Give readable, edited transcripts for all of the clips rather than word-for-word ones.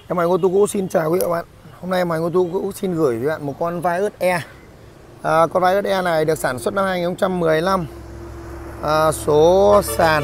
Em Hoài Ô Tô xin chào quý các bạn. Hôm nay Hoài Ô Tô xin gửi với bạn một con Vios E. Con Vios E này được sản xuất năm 2015. Số sàn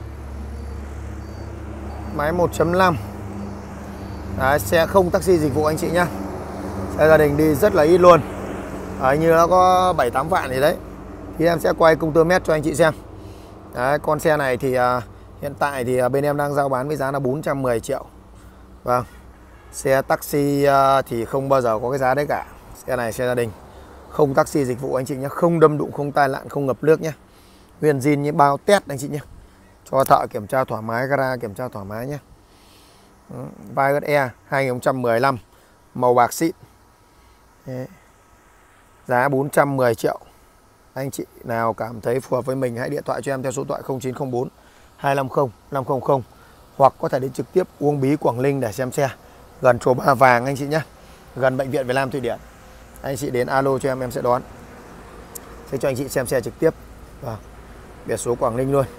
máy 1.5. Đấy, xe không taxi dịch vụ anh chị nhá. Xe gia đình đi rất là ít luôn. Như nó có 7-8 vạn gì đấy. Thì em sẽ quay công tơ mét cho anh chị xem. Đấy, con xe này thì hiện tại thì bên em đang giao bán với giá là 410 triệu. Vâng. Xe taxi thì không bao giờ có cái giá đấy cả. Xe này xe gia đình, không taxi dịch vụ anh chị nhé. Không đâm đụng, không tai nạn, không ngập nước nhé. Nguyên zin như bao test anh chị nhé. Cho thợ kiểm tra thoải mái, gara kiểm tra thoải mái nhé. Vios E 2015, màu bạc xịn. Đấy. Giá 410 triệu. Anh chị nào cảm thấy phù hợp với mình hãy điện thoại cho em theo số điện thoại 0904 250 500, hoặc có thể đến trực tiếp Uông Bí, Quảng Ninh để xem xe. Gần chùa Ba Vàng anh chị nhé, gần bệnh viện Việt Nam Thụy Điển. Anh chị đến alo cho em sẽ đón, sẽ cho anh chị xem xe trực tiếp. Biển số Quảng Ninh luôn.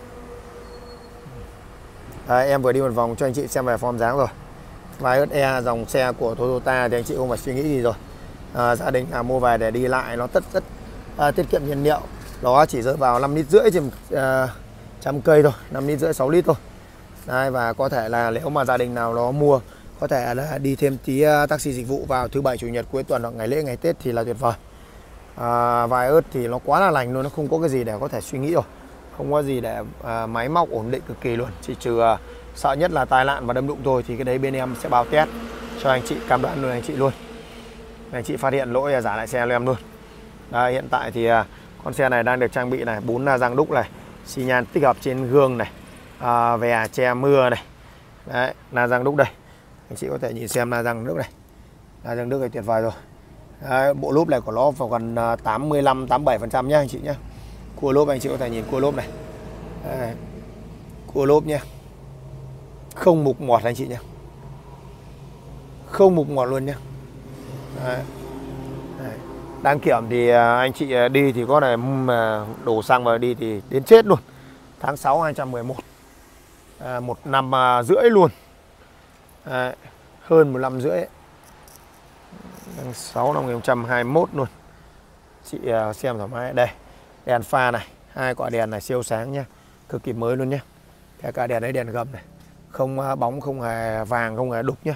Đấy, em vừa đi một vòng cho anh chị xem về form dáng rồi. Vios E dòng xe của Toyota thì anh chị không phải suy nghĩ gì rồi. Gia đình mua về để đi lại nó rất tiết kiệm nhiên liệu. Nó chỉ rơi vào 5,5 lít trên 100 cây thôi, 5,5 lít 6 lít thôi. Đấy, và có thể là nếu mà gia đình nào nó mua có thể là đi thêm tí taxi dịch vụ vào thứ bảy chủ nhật cuối tuần hoặc ngày lễ ngày Tết thì là tuyệt vời. Vios thì nó quá là lành luôn, nó không có cái gì để có thể suy nghĩ rồi, không có gì để máy móc ổn định cực kỳ luôn, chỉ trừ sợ nhất là tai nạn và đâm đụng thôi, thì cái đấy bên em sẽ báo test cho anh chị, cam đoan luôn anh chị luôn. Anh chị phát hiện lỗi giả lại xe cho em luôn. Đây, hiện tại thì con xe này đang được trang bị này 4 la răng đúc này, xi nhan tích hợp trên gương này, vè che mưa này. Đấy, la răng đúc đây. Anh chị có thể nhìn xem la răng nước này. La răng nước này tuyệt vời rồi. Đấy, bộ lốp này của nó vào gần 85-87% nhá anh chị nhá. Cua lốp anh chị có thể nhìn cua lốp này. Đấy, cua lốp nhá. Không mục mọt anh chị nhá. Không mục mọt luôn nhá. Đấy. Đấy. Đăng kiểm thì anh chị đi thì có này mà đổ xăng vào đi thì đến chết luôn. Tháng 6 2011. 1 năm rưỡi luôn. Đấy. Hơn 1 năm rưỡi. Tháng 6 năm 2021 luôn. Chị xem thoải mái. Đây, đèn pha này, 2 quả đèn này siêu sáng nhá, cực kỳ mới luôn nhá. Cả đèn đấy đèn gầm này, không bóng, không hề vàng, không hề đục nhá.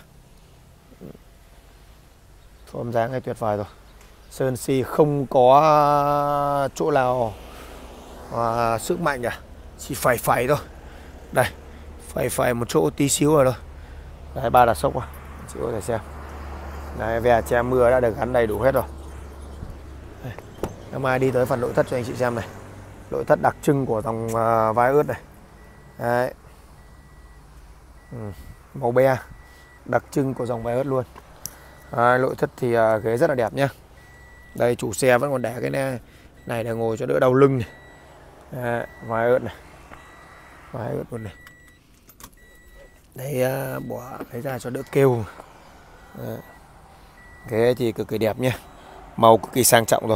Form dáng này tuyệt vời rồi. Sơn xi không có chỗ nào sức mạnh cả, chỉ phẩy thôi. Đây, phẩy một chỗ tí xíu rồi thôi. Đấy, 3 đà sốc rồi, chị có thể xem. Đấy, vè che mưa đã được gắn đầy đủ hết rồi. Ngày mai đi tới phần nội thất cho anh chị xem này. Nội thất đặc trưng của dòng Vios này. Đấy. Màu be đặc trưng của dòng Vios luôn. Nội thất thì ghế rất là đẹp nhá. Đây, chủ xe vẫn còn để cái này để ngồi cho đỡ đau lưng này. Vios này. Vios luôn này. Đây, bỏ lấy ra cho đỡ kêu. Đấy. Ghế thì cực kỳ đẹp nhá. Màu cực kỳ sang trọng rồi.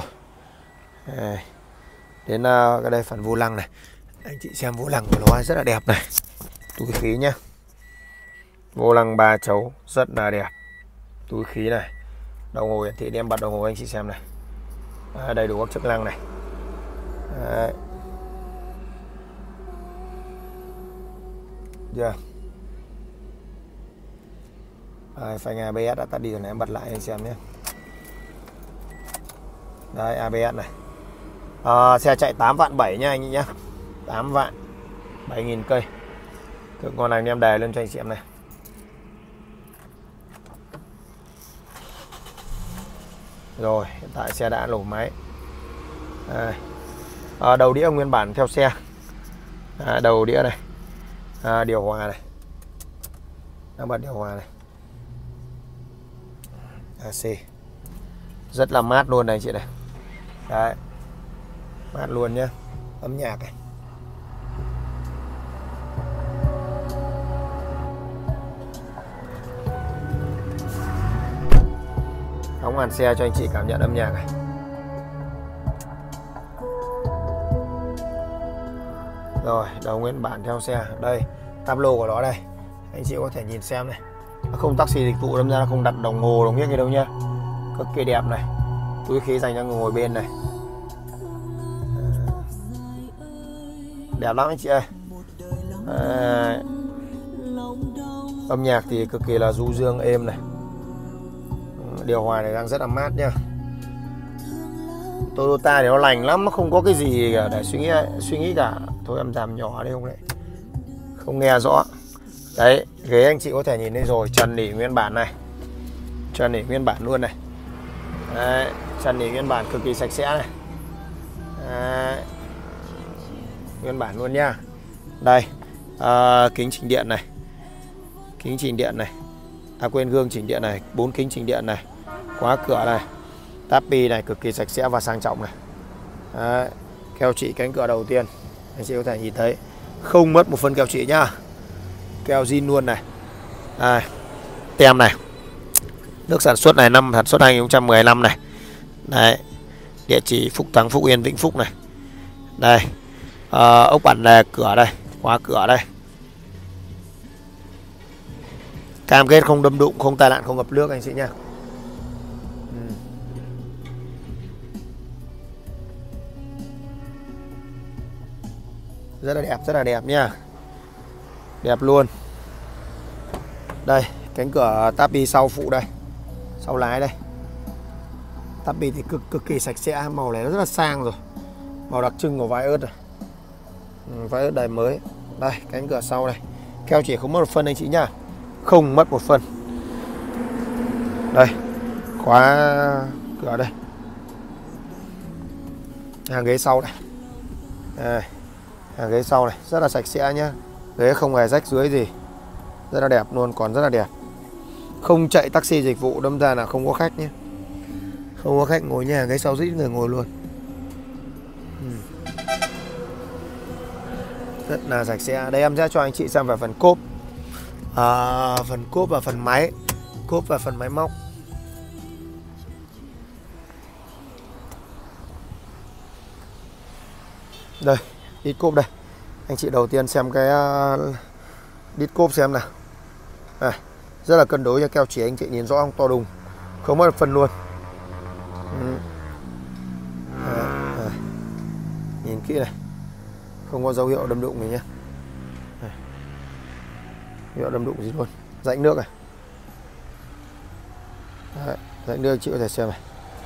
Đến cái đây phần vô lăng này, anh chị xem vô lăng của nó rất là đẹp này, túi khí nhá, vô lăng 3 chấu rất là đẹp, túi khí này, đồng hồ hiển thị đem bật đồng hồ anh chị xem này, đầy đủ các chức năng này. Đấy. Yeah. Phanh ABS đã tắt đi rồi này, em bật lại anh xem nhé. Đây, ABS này. Xe chạy 8 vạn 7 nha anh chị nhá. 8 vạn 7.000 cây. Con này em đề lên cho anh chị em này. Rồi, hiện tại xe đã nổ máy. Đầu đĩa nguyên bản theo xe. Đầu đĩa này. Điều hòa này. Đang bật điều hòa này. AC. Rất là mát luôn này anh chị này. Đấy. Mát luôn nhá. Âm nhạc này. Đóng màn xe cho anh chị cảm nhận âm nhạc này. Rồi, đầu nguyên bản theo xe. Đây, tablo của nó đây. Anh chị có thể nhìn xem này. Không taxi dịch vụ, đâm ra nó không đặt đồng hồ đồng biết gì đâu nhá. Cực kỳ đẹp này. Túi khí dành cho người ngồi bên này. Đẹp lắm anh chị ơi. Âm nhạc thì cực kỳ là du dương êm này. Điều hòa này đang rất là mát nhá. Toyota thì nó lành lắm, nó không có cái gì cả để suy nghĩ cả. Thôi em giảm nhỏ đi không đấy. Không nghe rõ. Đấy, ghế anh chị có thể nhìn thấy rồi, trần nỉ nguyên bản này. Trần nỉ nguyên bản luôn này. Đấy, trần nỉ nguyên bản cực kỳ sạch sẽ này. Đấy, nguyên bản luôn nha. Đây, kính chỉnh điện này. Kính chỉnh điện này. Quên, gương chỉnh điện này, 4 kính chỉnh điện này. Khóa cửa này. Tapi này cực kỳ sạch sẽ và sang trọng này. Đấy, keo chỉ cánh cửa đầu tiên anh chị có thể nhìn thấy, không mất một phân keo chỉ nhá. Keo zin luôn này. Đây, tem này. Nước sản xuất này, năm sản xuất 2015 này. Đấy, địa chỉ Phúc Thắng, Phúc Yên, Vĩnh Phúc này. Đây, ốc bản lề cửa đây, khóa cửa đây. Cam kết không đâm đụng, không tai nạn, không ngập nước anh chị nha. Rất là đẹp nha. Đẹp luôn. Đây, cánh cửa tapi sau phụ đây. Sau lái đây. Tapi thì cực kỳ sạch sẽ, màu này nó rất là sang rồi. Màu đặc trưng của vai ớt rồi. Vai ớt đời mới. Đây, cánh cửa sau đây. Keo chỉ không mất một phân anh chị nhá. Không mất một phân. Đây, khóa cửa đây. Hàng ghế sau đây. Đây, hàng ghế sau này rất là sạch sẽ nhá. Ghế không hề rách dưới gì. Rất là đẹp luôn, còn rất là đẹp. Không chạy taxi dịch vụ, đâm ra là không có khách nhé. Không có khách ngồi nhà ghế sau, ít người ngồi luôn. Rất là sạch sẽ. Đây em sẽ cho anh chị xem về phần cốp. Phần cốp và phần máy. Cốp và phần máy móc. Đây, đít cốp đây. Anh chị đầu tiên xem cái đít cốp xem nào. Này, rất là cân đối cho keo chỉ, anh chị nhìn rõ không, to đùng, không mất phần luôn. Nhìn kỹ này, không có dấu hiệu đâm đụng gì nhé. Hiệu đâm đụng gì luôn. Rãnh nước này. Đấy, rãnh nước chị có thể xem này.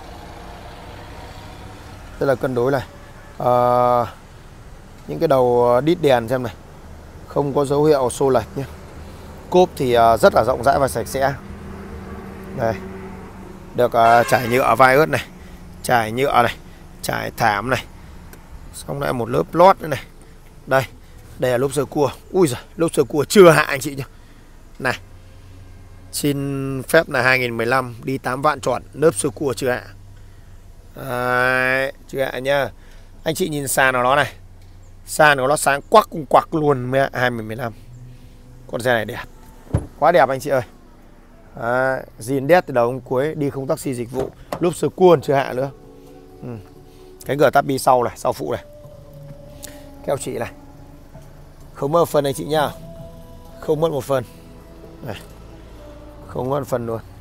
Rất là cân đối này. Những cái đầu đít đèn xem này, không có dấu hiệu xô lệch nhé. Cốp thì rất là rộng rãi và sạch sẽ. Đây, được trải nhựa vai ớt này, trải nhựa này, trải thảm này, xong lại một lớp lót nữa này. Đây, đây là lốp sơ cua. Ui giời, lốp sơ cua chưa hạ anh chị nhé. Này, xin phép là 2015, đi 8 vạn trọn, lốp sơ cua chưa hạ. Chưa hạ nha. Anh chị nhìn sàn của nó này, sàn của nó sáng quắc luôn, 2015. Con xe này đẹp, quá đẹp anh chị ơi. Zin đét từ đầu đến cuối, đi không taxi dịch vụ, lốp sơ cua chưa hạ nữa. Cái cửa tapi sau này, sau phụ này, keo chỉ này, không mất một phần anh chị nhá, không mất một phần này, không mất một phần luôn.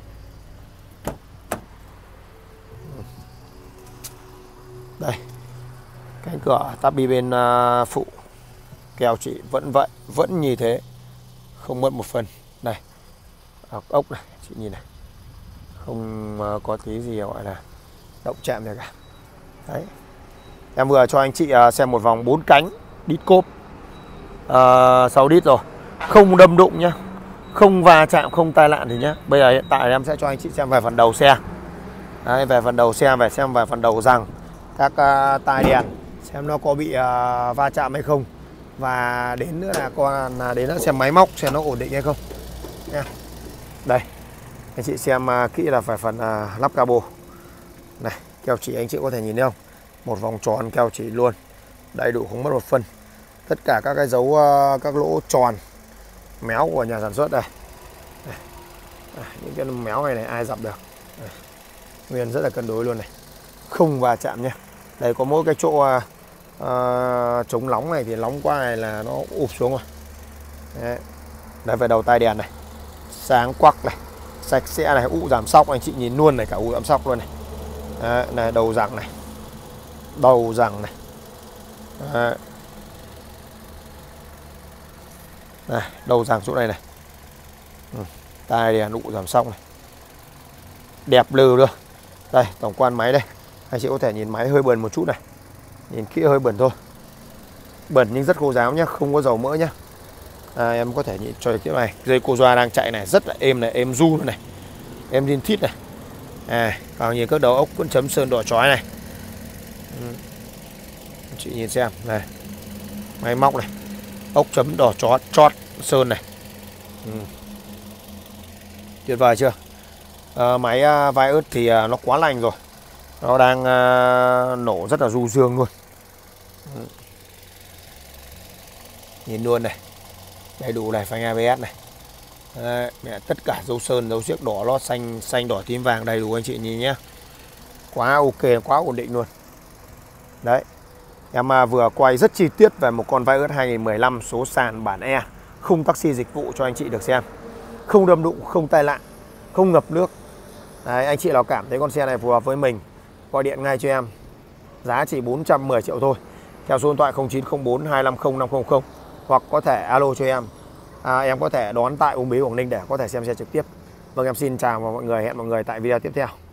Đây, cánh cửa tapi bên phụ, keo chỉ vẫn vậy, vẫn như thế, không mất một phần. Đây, ốc này, chị nhìn này, không có tí gì gọi là động chạm gì cả. Đấy, em vừa cho anh chị xem một vòng 4 cánh đít cốp 6 đít rồi, không đâm đụng nhá, không va chạm, không tai nạn gì nhá. Bây giờ hiện tại em sẽ cho anh chị xem về phần đầu xe. Đấy, về phần đầu xe, về xem về phần đầu rằng các tai đèn xem nó có bị va chạm hay không, và đến nữa là còn đến nữa xem máy móc xem nó ổn định hay không nha. Đây, anh chị xem kỹ là phải phần lắp cabo này, keo chỉ anh chị có thể nhìn thấy không, một vòng tròn keo chỉ luôn, đầy đủ không mất một phân. Tất cả các cái dấu các lỗ tròn méo của nhà sản xuất đây. Những cái méo này ai dập được. Đây, nguyên rất là cân đối luôn này, không va chạm nhé. Đây có mỗi cái chỗ chống nóng này thì nóng quá này là nó ụp xuống rồi. Đấy, đây về đầu tai đèn này, sáng quắc này, sạch sẽ này, ụ giảm sóc anh chị nhìn luôn này, cả ụ giảm sóc luôn này. Đấy, này đầu rằng này, đầu rằng này. Đấy. Này, đầu rằng chỗ này này. Tai đèn ụ giảm sóc này, đẹp lừ luôn. Đây tổng quan máy đây, anh chị có thể nhìn máy hơi bẩn một chút này, nhìn kỹ hơi bẩn thôi, bẩn nhưng rất khô ráo nhá, không có dầu mỡ nhá. Em có thể nhìn cho cái này, dây cô doa đang chạy này rất là êm này, êm du này, êm zin thít này. Vào nhìn các đầu ốc vẫn chấm sơn đỏ chói này. Chị nhìn xem này, máy móc này, ốc chấm đỏ chót sơn này. Tuyệt vời chưa? Máy vai ớt thì nó quá lành rồi, nó đang nổ rất là du dương luôn. Nhìn luôn này, đầy đủ này, phanh ABS này. Đấy, tất cả dấu sơn, dấu xiếc đỏ, lót xanh đỏ tím vàng đầy đủ anh chị nhìn nhé. Quá ok, quá ổn định luôn. Đấy, em vừa quay rất chi tiết về một con vai ớt 2015 số sàn bản E, không taxi dịch vụ cho anh chị được xem. Không đâm đụng, không tai nạn, không ngập nước. Đấy, anh chị nào cảm thấy con xe này phù hợp với mình, gọi điện ngay cho em. Giá chỉ 410 triệu thôi. Theo số điện thoại 0904 250 500, hoặc có thể alo cho em. Em có thể đón tại Uông Bí, Quảng Ninh để có thể xem xe trực tiếp. Vâng, em xin chào mọi người, hẹn mọi người tại video tiếp theo.